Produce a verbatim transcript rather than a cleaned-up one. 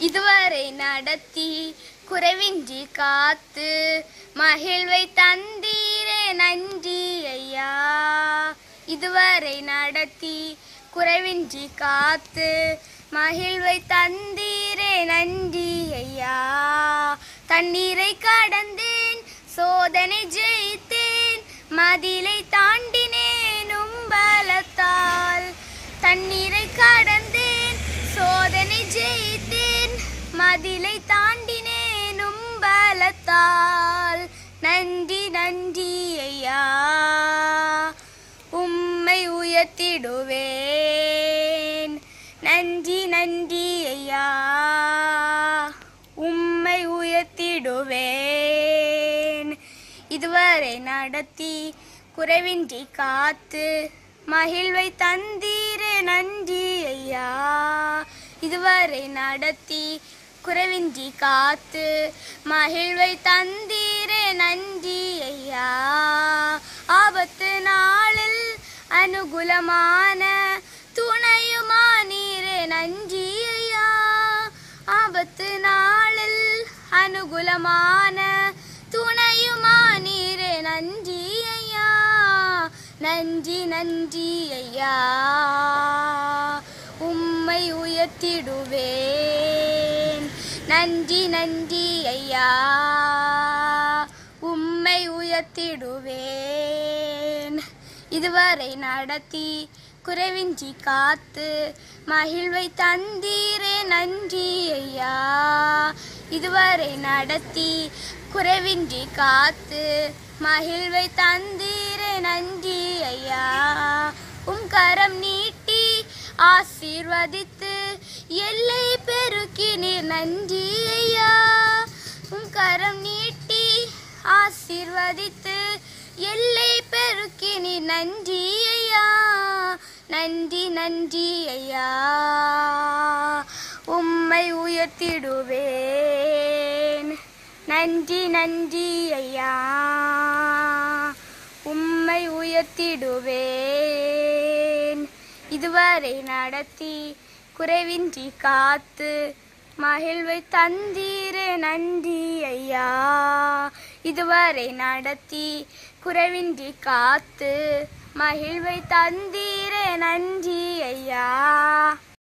இதுவரை நடத்தி குறைவின்றி காத்து மகிழ்வை தந்தீரே நன்றி ஐயா. இதுவரை நடத்தி குறைவின்றி காத்து மகிழ்வை தந்தீரே நன்றி ஐயா. தண்ணீரை கடந்தேன், சோதனை ஜெயித்தேன், மதிலை தாண்டினேன் உம்பலத்தால். தண்ணீரை கடந்தேன், சோதனை ஜெயித்தேன், மதிலை தாண்டினேன் உம்பலத்தால். நன்றி நன்றி ஐயா, உம்மை உயர்த்திடுவேன். நன்றி நன்றி ஐயா, உம்மை உயர்த்திடுவேன். இதுவரை நடத்தி குறைவின்றி காத்து மகிழ்வை தந்தீரே நன்றி ஐயா. இதுவரை நடத்தி குறைவின்றி காத்து மகிழ்வை தந்தீரே நன்றி ஐயா. ஆபத்து நாளில் அனுகூலமான துணையுமானீரே நன்றி ஐயா. ஆபத்து நாளில் அனுகூலமான துணையுமானீரே நன்றி ஐயா. நன்றி நன்றி ஐயா, உம்மை உயர்த்திடுவேன். நன்றி நன்றி ஐயா, உம்மை உயர்த்திடுவேன். இதுவரை நடத்தி குறைவின்றி காத்து மகிழ்வை தந்தீரே நன்றி ஐயா. இதுவரை நடத்தி குறைவின்றி காத்து மகிழ்வை தந்தீரே நன்றி ஐயா. உம் கரம் நீட்டி ஆசீர்வதித்து எல்லை பெருக்கினீர் நன்றி ஐயா. உம் கரம் நீட்டி ஆசீர்வதித்து எல்லை பெருக்கினீர் நன்றி ஐயா. நன்றி நன்றி ஐயா, உம்மை உயர்த்திடுவேன். நன்றி நன்றி ஐயா, உம்மை உயர்த்திடுவேன். இதுவரை நடத்தி குறைவின்றி காத்து மகிழ்வை தந்தீரே நன்றி ஐயா. இதுவரை நடத்தி குறைவின்றி காத்து மகிழ்வை தந்தீரே நன்றி ஐயா.